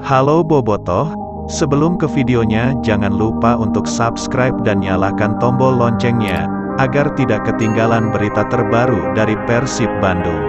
Halo Bobotoh, sebelum ke videonya jangan lupa untuk subscribe dan nyalakan tombol loncengnya, agar tidak ketinggalan berita terbaru dari Persib Bandung.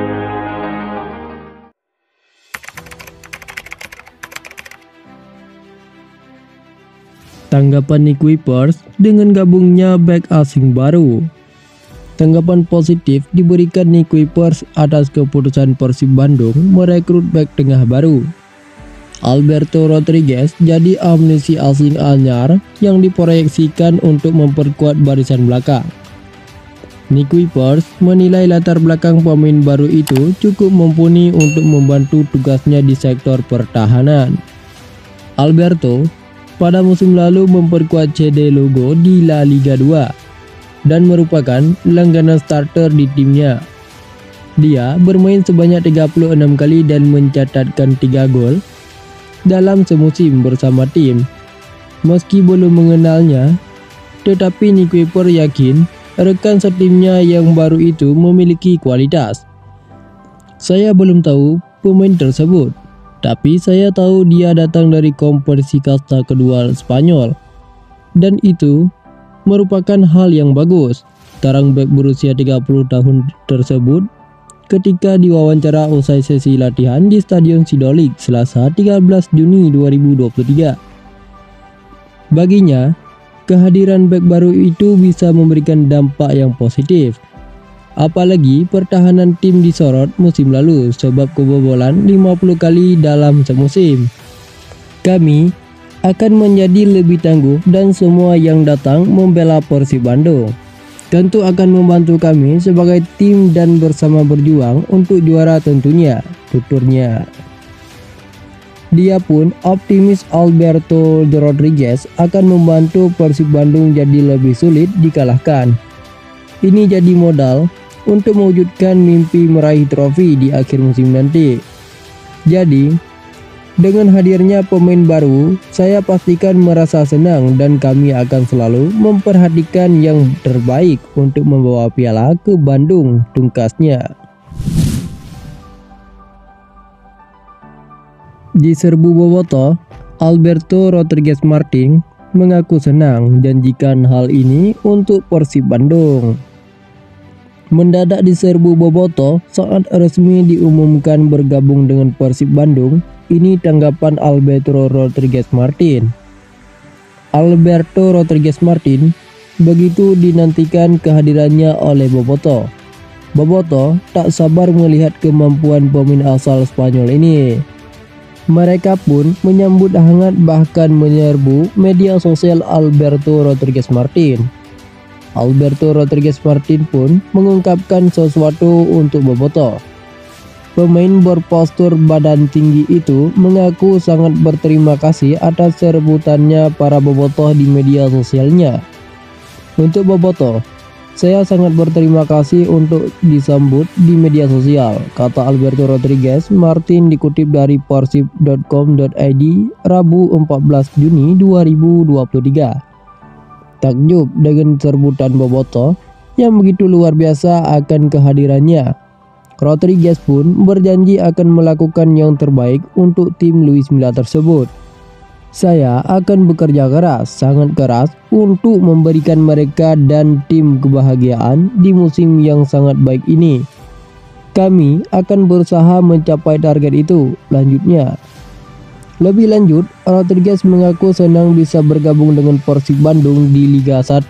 Tanggapan Nick Wipers dengan gabungnya bek asing baru. Tanggapan positif diberikan Nick Wipers atas keputusan Persib Bandung merekrut bek tengah baru. Alberto Rodriguez jadi amunisi asing anyar yang diproyeksikan untuk memperkuat barisan belakang. Nick Wipers menilai latar belakang pemain baru itu cukup mumpuni untuk membantu tugasnya di sektor pertahanan. Alberto pada musim lalu memperkuat CD Logo di La Liga 2 dan merupakan langganan starter di timnya. Dia bermain sebanyak 36 kali dan mencatatkan 3 gol dalam semusim bersama tim. Meski belum mengenalnya, tetapi Nick Wipers yakin rekan setimnya yang baru itu memiliki kualitas. Saya belum tahu pemain tersebut, tapi saya tahu dia datang dari kompetisi kasta kedua Spanyol, dan itu merupakan hal yang bagus. Tarang bek berusia 30 tahun tersebut ketika diwawancara usai sesi latihan di Stadion Sidolik Selasa 13 Juni 2023. Baginya, kehadiran bek baru itu bisa memberikan dampak yang positif. Apalagi pertahanan tim disorot musim lalu sebab kebobolan 50 kali dalam semusim. Kami akan menjadi lebih tangguh dan semua yang datang membela Persib Bandung tentu akan membantu kami sebagai tim dan bersama berjuang untuk juara tentunya, tuturnya. Dia pun optimis Alberto Rodriguez akan membantu Persib Bandung jadi lebih sulit dikalahkan. Ini jadi modal untuk mewujudkan mimpi meraih trofi di akhir musim nanti. Jadi, dengan hadirnya pemain baru, saya pastikan merasa senang dan kami akan selalu memperhatikan yang terbaik untuk membawa piala ke Bandung, tungkasnya. Di serbu bobotoh, Alberto Rodriguez Martin mengaku senang janjikan hal ini untuk Persib Bandung. Mendadak di serbu bobotoh saat resmi diumumkan bergabung dengan Persib Bandung. Ini tanggapan Alberto Rodriguez Martin. Alberto Rodriguez Martin begitu dinantikan kehadirannya oleh Bobotoh. Bobotoh tak sabar melihat kemampuan pemain asal Spanyol ini. Mereka pun menyambut hangat bahkan menyerbu media sosial Alberto Rodriguez Martin. Alberto Rodriguez Martin pun mengungkapkan sesuatu untuk Bobotoh. Pemain berpostur badan tinggi itu mengaku sangat berterima kasih atas serebutannya para bobotoh di media sosialnya. Untuk Bobotoh, saya sangat berterima kasih untuk disambut di media sosial, kata Alberto Rodriguez Martin dikutip dari persib.com.id Rabu 14 Juni 2023. Takjub dengan serbutan bobotoh yang begitu luar biasa akan kehadirannya. Rodriguez pun berjanji akan melakukan yang terbaik untuk tim Luis Milla tersebut. Saya akan bekerja keras, sangat keras untuk memberikan mereka dan tim kebahagiaan di musim yang sangat baik ini. Kami akan berusaha mencapai target itu, lanjutnya. Lebih lanjut, Rodriguez mengaku senang bisa bergabung dengan Persib Bandung di Liga 1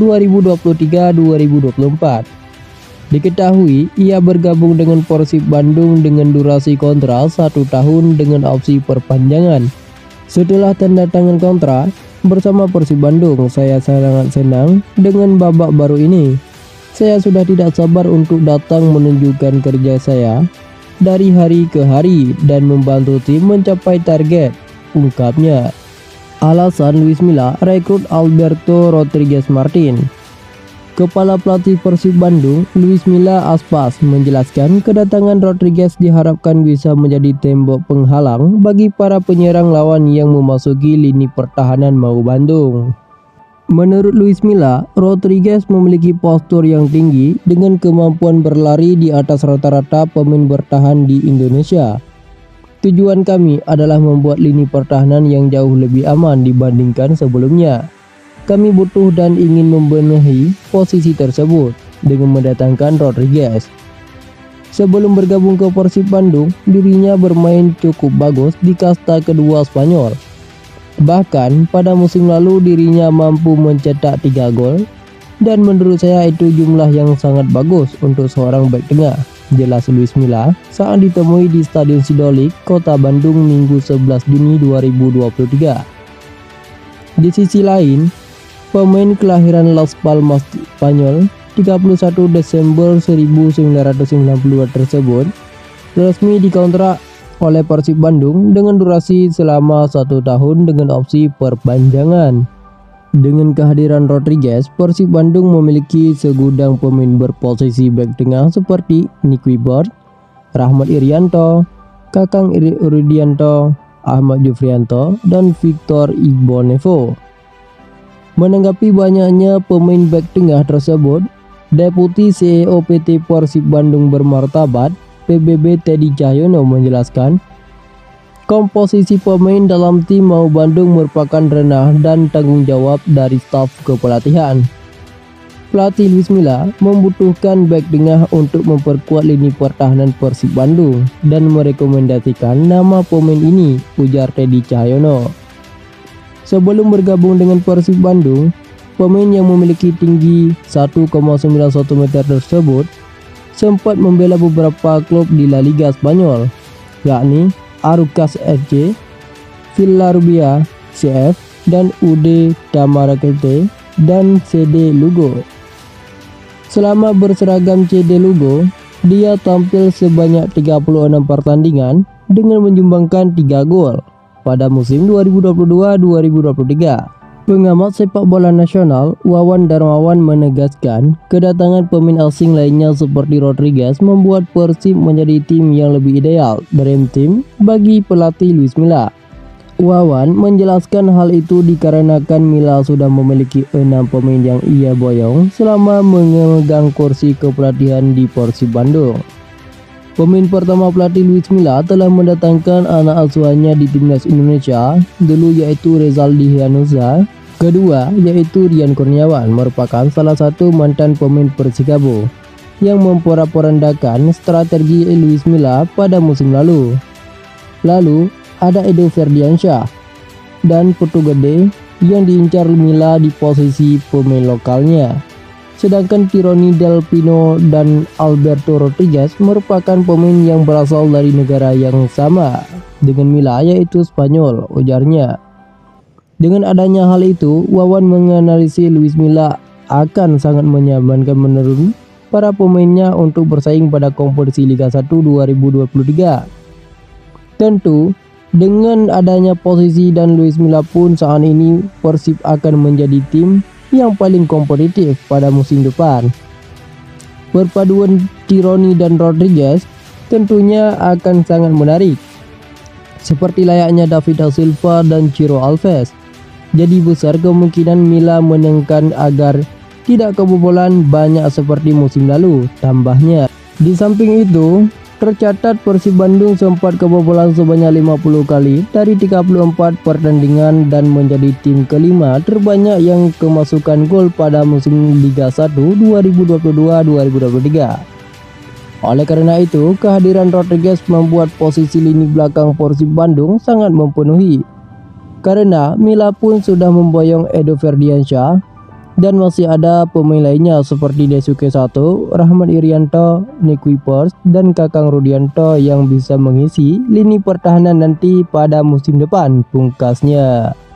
2023-2024. Diketahui ia bergabung dengan Persib Bandung dengan durasi kontrak 1 tahun dengan opsi perpanjangan. Setelah tanda tangan kontrak bersama Persib Bandung, saya sangat senang dengan babak baru ini. Saya sudah tidak sabar untuk datang menunjukkan kerja saya dari hari ke hari dan membantu tim mencapai target, ungkapnya. Alasan Luis Milla rekrut Alberto Rodriguez Martin. Kepala pelatih Persib Bandung, Luis Milla Aspas, menjelaskan kedatangan Rodriguez diharapkan bisa menjadi tembok penghalang bagi para penyerang lawan yang memasuki lini pertahanan Mau Bandung. Menurut Luis Milla, Rodriguez memiliki postur yang tinggi dengan kemampuan berlari di atas rata-rata pemain bertahan di Indonesia. Tujuan kami adalah membuat lini pertahanan yang jauh lebih aman dibandingkan sebelumnya. Kami butuh dan ingin membenahi posisi tersebut dengan mendatangkan Rodriguez. Sebelum bergabung ke Persib Bandung, dirinya bermain cukup bagus di kasta kedua Spanyol. Bahkan pada musim lalu dirinya mampu mencetak 3 gol, dan menurut saya itu jumlah yang sangat bagus untuk seorang bek tengah, jelas Luis Milla saat ditemui di Stadion Sidolik, Kota Bandung Minggu 11 Juni 2023. Di sisi lain, pemain kelahiran Las Palmas, Spanyol, 31 Desember 1992 tersebut resmi dikontrak oleh Persib Bandung dengan durasi selama 1 tahun dengan opsi perpanjangan. Dengan kehadiran Rodriguez, Persib Bandung memiliki segudang pemain berposisi bek tengah seperti Nick Kuipers, Rahmat Irianto, Kakang Rudianto, Ahmad Jufrianto, dan Victor Igbonevo. Menanggapi banyaknya pemain bek tengah tersebut, Deputi CEO PT Persib Bandung Bermartabat, PBB Teddy Cahyono menjelaskan, komposisi pemain dalam tim Mau Bandung merupakan ranah dan tanggung jawab dari staf kepelatihan. Pelatih Luis Milla membutuhkan bek tengah untuk memperkuat lini pertahanan Persib Bandung dan merekomendasikan nama pemain ini, ujar Teddy Cahyono. Sebelum bergabung dengan Persib Bandung, pemain yang memiliki tinggi 1,91 meter tersebut sempat membela beberapa klub di La Liga Spanyol, yakni Arucas FC, Villarrubia CF, dan UD Tamaraceite dan CD Lugo. Selama berseragam CD Lugo, dia tampil sebanyak 36 pertandingan dengan menyumbangkan 3 gol pada musim 2022-2023. Pengamat sepak bola nasional Wawan Darmawan menegaskan kedatangan pemain asing lainnya seperti Rodriguez membuat Persib menjadi tim yang lebih ideal dream team bagi pelatih Luis Milla. Wawan menjelaskan hal itu dikarenakan Milla sudah memiliki 6 pemain yang ia boyong selama memegang kursi kepelatihan di Persib Bandung. Pemain pertama pelatih Luis Milla telah mendatangkan anak asuhannya di timnas Indonesia dulu, yaitu Rezaldi Heanusa. Kedua yaitu Rian Kurniawan, merupakan salah satu mantan pemain Persikabo yang memporak-porandakan strategi Luis Milla pada musim lalu. Lalu ada Edo Ferdiansyah dan Putu Gede yang diincar Milla di posisi pemain lokalnya. Sedangkan Tironi Del Pino dan Alberto Rodriguez merupakan pemain yang berasal dari negara yang sama dengan Milla, yaitu Spanyol, ujarnya. Dengan adanya hal itu, Wawan menganalisis Luis Milla akan sangat menyamankan menurun para pemainnya untuk bersaing pada kompetisi Liga 1 2023. Tentu, dengan adanya posisi dan Luis Milla pun saat ini Persib akan menjadi tim yang paling kompetitif pada musim depan. Perpaduan Tironi dan Rodriguez tentunya akan sangat menarik, seperti layaknya David da Silva dan Ciro Alves. Jadi besar kemungkinan Milla menekan agar tidak kebobolan banyak seperti musim lalu, tambahnya. Di samping itu, tercatat Persib Bandung sempat kebobolan sebanyak 50 kali dari 34 pertandingan dan menjadi tim kelima terbanyak yang kemasukan gol pada musim Liga 1 2022-2023. Oleh karena itu, kehadiran Rodriguez membuat posisi lini belakang Persib Bandung sangat mempenuhi. Karena Milla pun sudah memboyong Edo Ferdiansyah dan masih ada pemain lainnya seperti Daisuke Sato, Rahmat Irianto, Nick Kuipers, dan Kakang Rudianto yang bisa mengisi lini pertahanan nanti pada musim depan, pungkasnya.